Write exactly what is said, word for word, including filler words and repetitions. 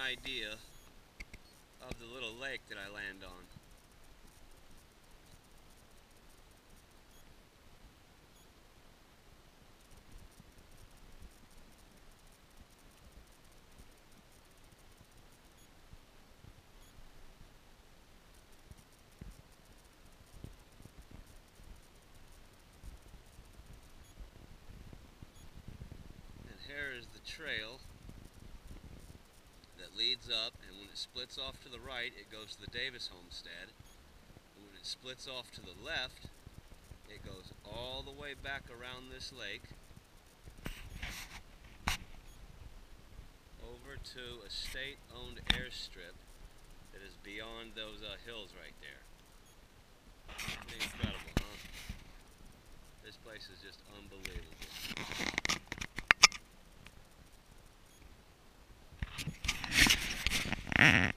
idea of the little lake that I land on. And here is the trail that leads up, and when it splits off to the right, it goes to the Davis homestead. And when it splits off to the left, it goes all the way back around this lake over to a state-owned airstrip that is beyond those uh, hills right there. Pretty incredible, huh? This place is just unbelievable.